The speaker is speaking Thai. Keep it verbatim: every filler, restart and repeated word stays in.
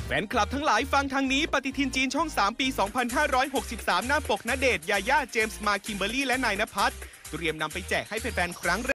แฟนคลับทั้งหลายฟังทางนี้ปฏิทินจีนช่องสามปี สองพันห้าร้อยหกสิบสาม หน้าปกณเดชน์ ยาย่า เจมส์มา คิมเบอร์รี่และนายณภัทรเตรียมนำไปแจกให้แฟนๆครั้ง